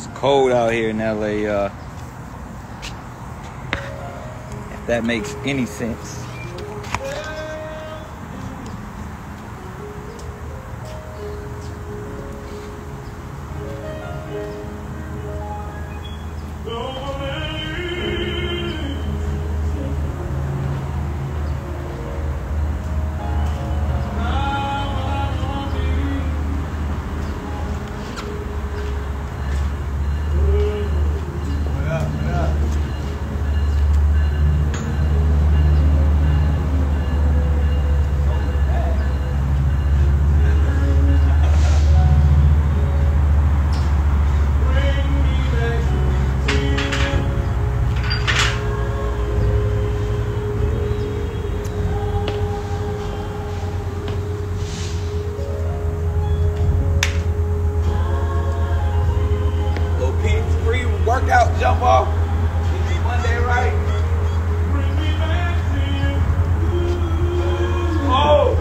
It's cold out here in LA, if that makes any sense. Workout jump off. Easy Monday, right? Bring me back to you. Oh!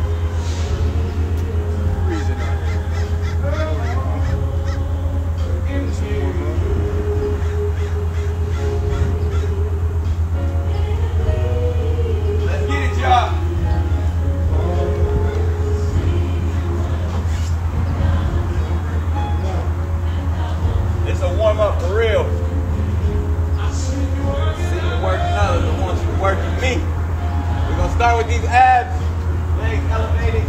Freezing out Let's get it, y'all. It's a warm-up for real. See you working others, I want you to work with me. We're gonna start with these abs, legs elevated.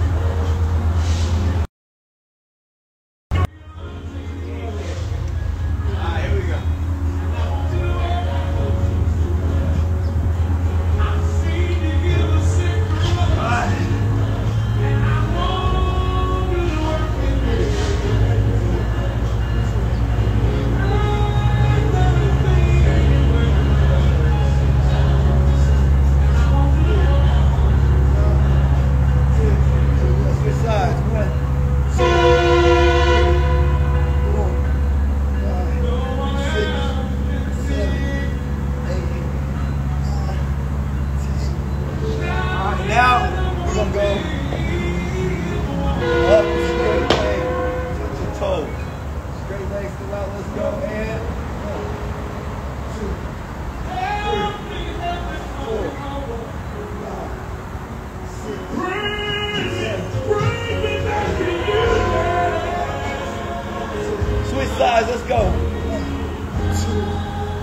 Alright, here we go. Now we're gonna go up, straight leg, touch your toes. Straight legs still out, let's go. And 1, 2, 3, 4, 5, 6, 7. Switch sides, let's go. 1, 2.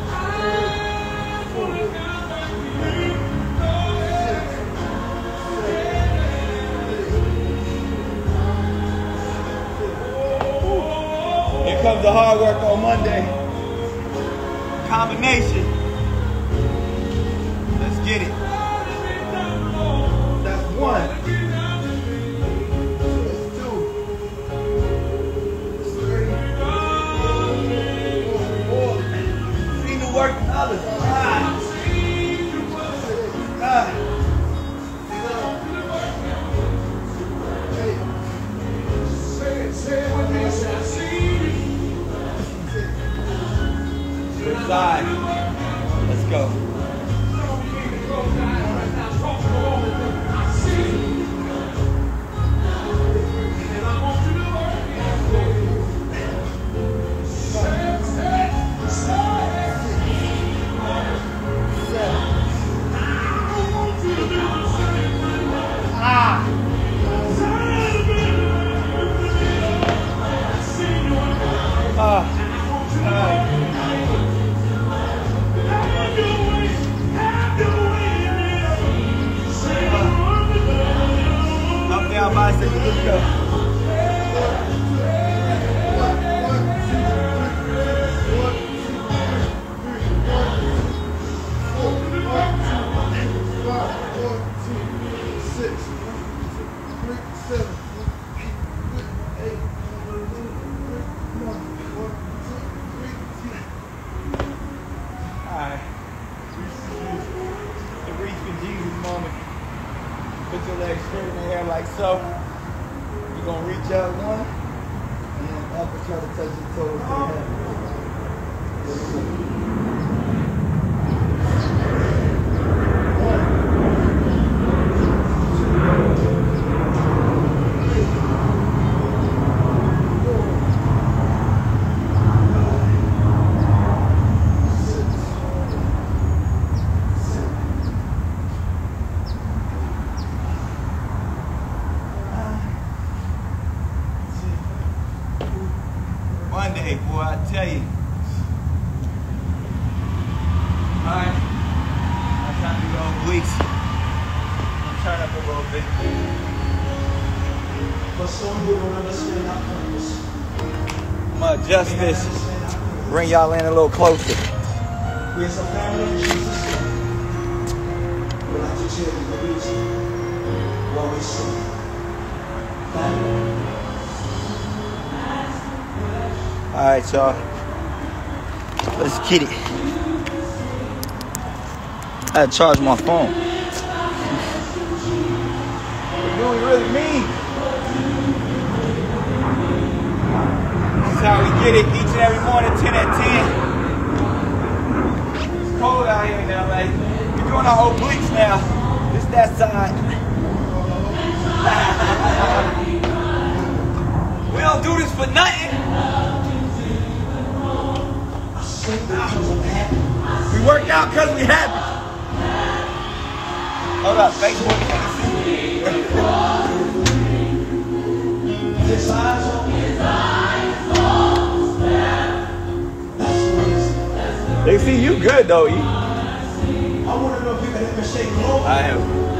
Here comes the hard work on Monday. Combination. Let's get it. That's 1. That's 2. That's 3. 4. See the work in others. 5. 6. 9. Side. Let's go. Up, down, biceps, let's go. Put your legs straight in the air like so. You're going to reach out 1 and then up and try to touch your toes to the head. Monday, boy, I tell you. Alright. Now time to go obliques. Turn up a little bit. For some who don't understand our purpose. I'm gonna adjust this. Bring y'all in a little closer. We as a family of Jesus would like to tell you the reason why we sing. Alright, y'all. Let's get it. I had to charge my phone. What do we really mean? This is how we get it each and every morning, 10 at 10. It's cold out here in LA. We're doing our obliques now. This that side. We don't do this for nothing. We work out because we happy. Hold up, Facebook can't see. His eyes on They see you good though, E. I want to know if you can help me say glory. I am.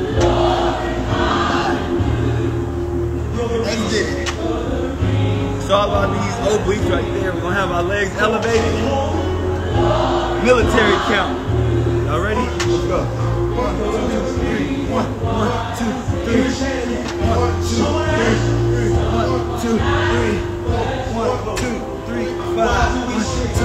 Let's get it. It's all about these obliques right there. We're gonna have our legs elevated. Military count. Y'all ready? Let's go. 1, 2, 3. 1, 2, 3. 1, 2, 3. 1, 2, 3. 1, 2, 3. 5. 1,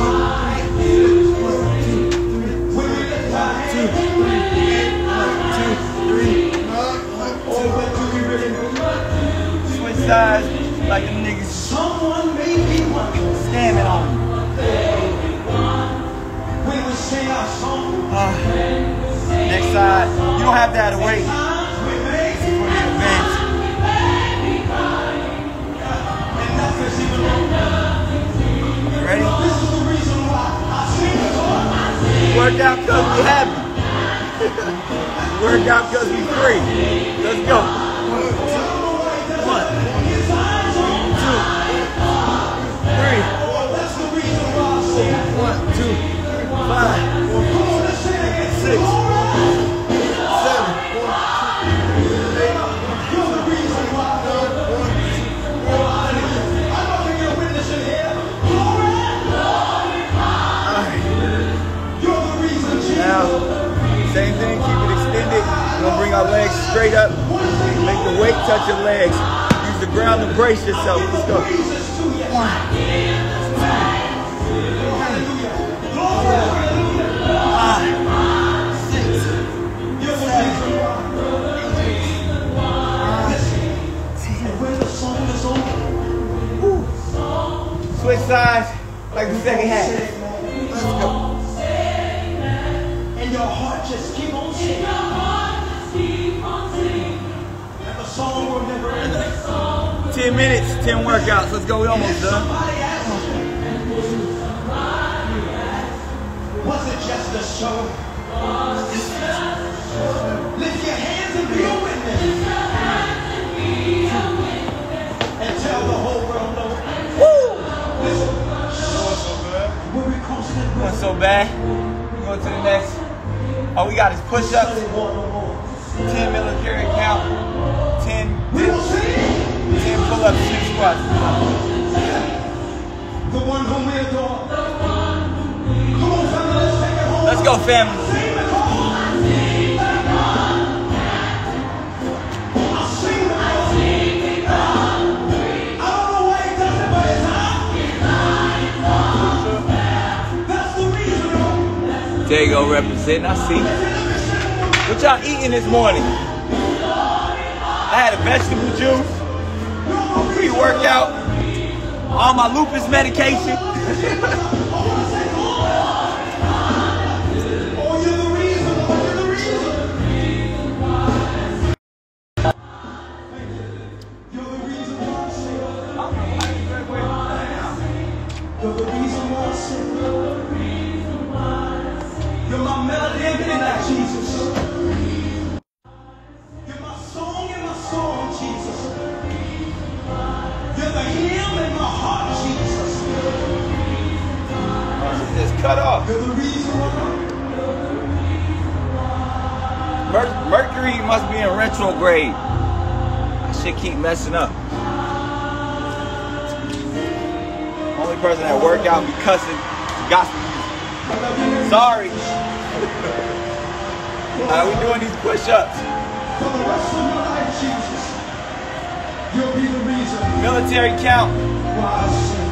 2, 3. Switch sides like them niggas. Someone may be working. Standing on them. When we sing our song, Next side. You don't have to have to wait we make for the advance. and nothing's even wrong. Ready? This is the reason why I sing the song. Work out because we happy. Work out because we free. Let's go. 1, 2, 3. 1, 2, 5, 6, 7. Now, same thing, keep it extended. We're gonna bring our legs straight up. Make the weight touch your legs. Use the ground to brace yourself. Let's go. 1, 2, 5, 6, 7, 8, 9, 10. Switch sides like the second half. Let's go. And your heart just keep on singing. And the song will never end. 10 minutes, 10 workouts. Let's go. We almost done. Somebody asked me, was it just a show? Lift your hands and be a witness. And tell the whole world no. Woo! Listen, we'll be constant. Going so bad. We go to the next. All we got is push-ups, 10 military count, 10 dips, 10 pull-ups, 10 squats. The one whom we adore. Come on, family, let's take it home. Let's go, family. Sing the God. I'll sing the God. I don't know why he does it, but it's hot. That's the reason. There you go, representing. I see. What y'all eating this morning? I had a vegetable juice, pre-workout, all my lupus medication. You're the reason why I sing. You're my melody in midnight, Jesus. You're my song in my storm, Jesus. You're the hymn in my heart, Jesus. cut off. You're the reason why. Mercury must be in retrograde. I should keep messing up. Only person that work out be cussing gospel music. Sorry. We doing these push-ups. For the rest of your life, Jesus, you'll be the reason Military count. why I sing.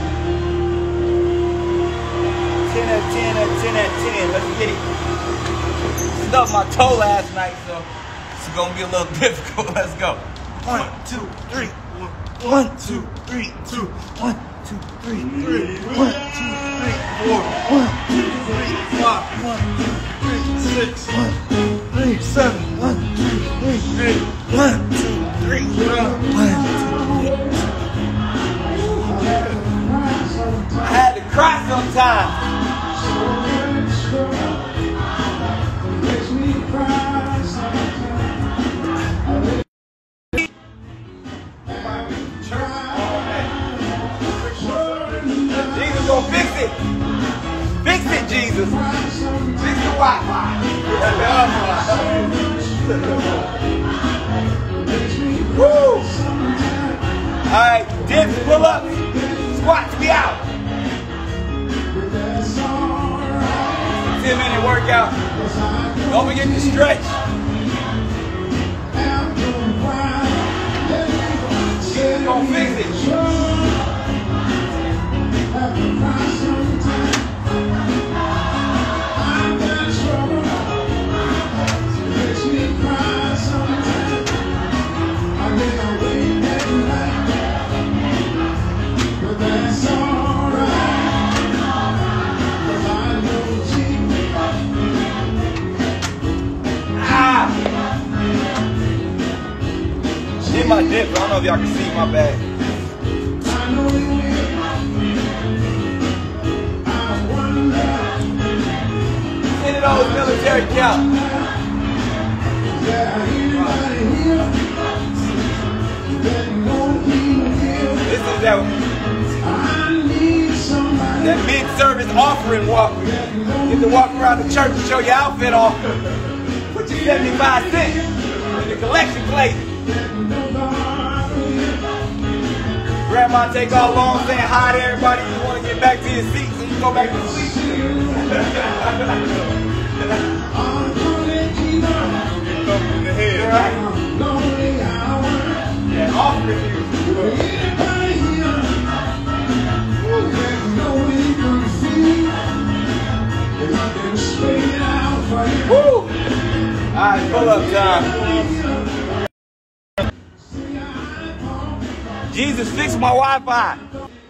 10 at 10 at 10 at 10. Let's get it. Stubbed my toe last night, so it's gonna be a little difficult. Let's go. 1, 2, 3. 1, 2, 3, 2. 1, 2, 3, 3. 1, 2, 3, 4. 1, 2, 3, 5. 1, 2, 3, 6. 1, 2, 3, 7. 1, 2, 3, 8. 1, 2, 3, 1, 2. I had to cry sometimes. Jesus gonna fix it. Fix it, Jesus. Fix the Wi-Fi. Woo! Alright, dips, pull-ups, squats, we out. 10-minute workout. Don't forget to stretch. Jesus gonna fix it. Did my dip, I don't know if y'all can see my bag. 10 of those military count. This is that mid-service offering walk. You get to walk around the church and show your outfit off. Put your 75 cents in the collection plate. Grandma take all long saying hi to everybody. You want to get back to your seat so you can go back to sleep. In the head. Right? Yeah, offering you. Woo! Alright, pull up time. Jesus, fix my Wi-Fi.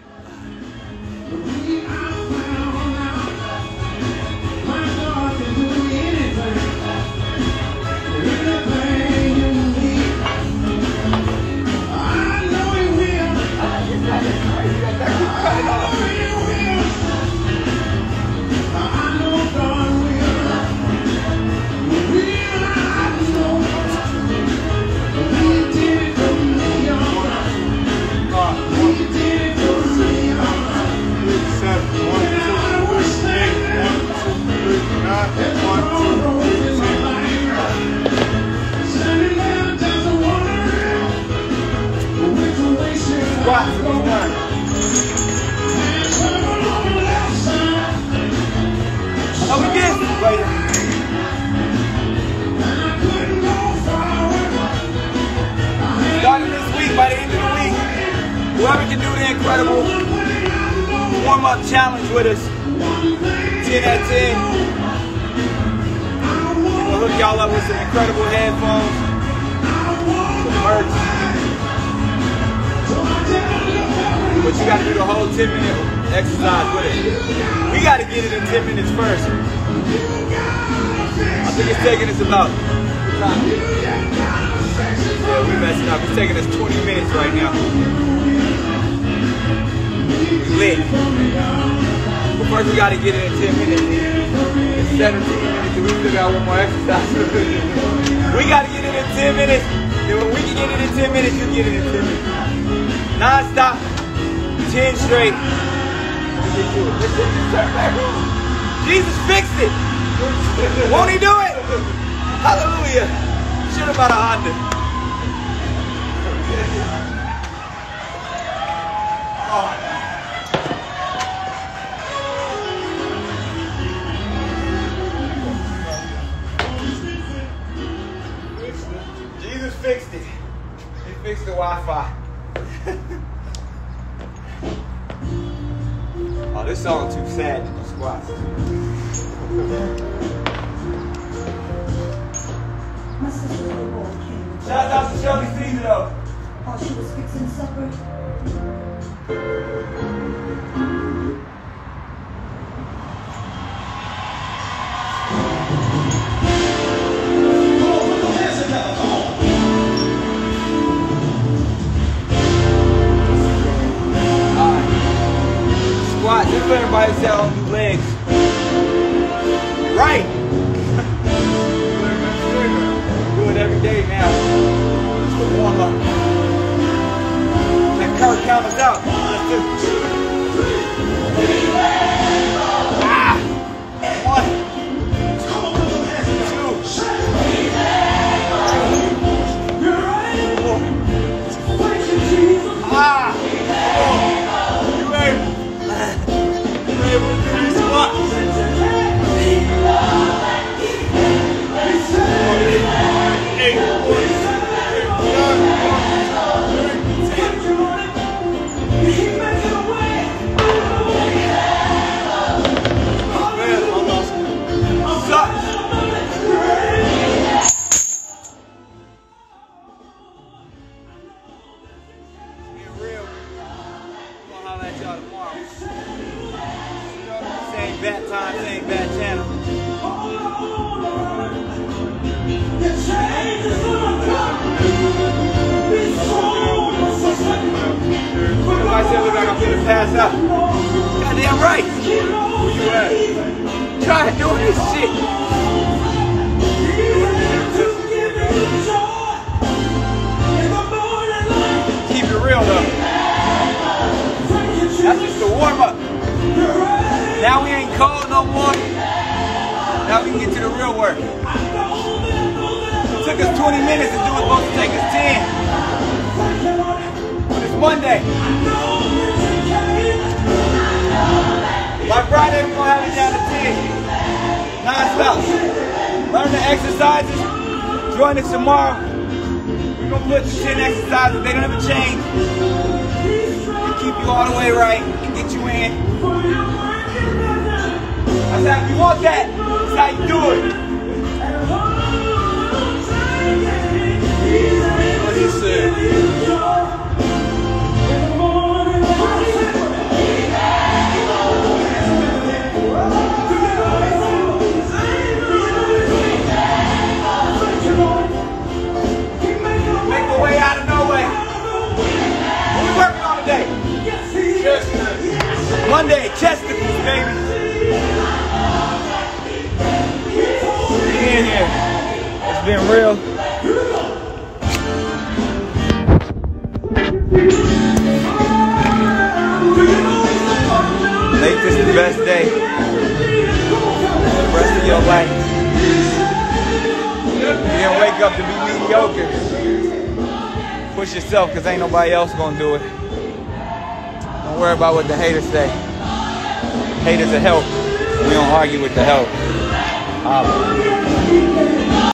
Starting this week, by the end of the week, whoever can do the incredible warm-up challenge with us, 10 at 10. We'll hook y'all up with some incredible headphones, some merch. But you got to do the whole 10-minute exercise with it. We got to get it in 10 minutes first. I think it's taking us about, yeah, we messing up. It's taking us 20 minutes right now. We lit. But first we got to get it in 10 minutes. It's 17 minutes and we still got one more exercise. We got to get it in 10 minutes. Then when we can get it in 10 minutes, you get it in 10 minutes. Non-stop, 10 straight. Let's get to it. Let's turn back on. Jesus fixed it. Won't he do it? Hallelujah. Shit about a Honda. Oh. Jesus fixed it. He fixed the Wi-Fi. Oh, this song too sad to do squats. My sister came. Shout out to Shelby Caesar though. While she was fixing supper. Squat, just for everybody to say I don't do legs. Right. Do it every day now. It's the warm up. That Kurt count us out. Let's do it. Ah! 1, 2, 3, 4. Ah! You ready? Bad time, same bad channel. I said, look like I'm gonna pass out. Goddamn right. Where you at? Try doing this shit. Keep it real though. That's just the warm up. Now we ain't cold no more. Now we can get to the real work. It took us 20 minutes to do what's supposed to take us 10. But it's Monday. By Friday, we're going to have it down to 10. Non-stop. Learn the exercises. Join us tomorrow. We're going to put the 10 exercises. They don't ever change. They keep you all the way right and get you in. That's how you want that. That's how you do it. What he said. Make a way out of no way. What we working on today? Monday, chesticles, baby. In here. It's been real. Make this the best day for the rest of your life. You didn't wake up to be mediocre. Push yourself, because ain't nobody else gonna do it. Don't worry about what the haters say. Haters are help. We don't argue with the help.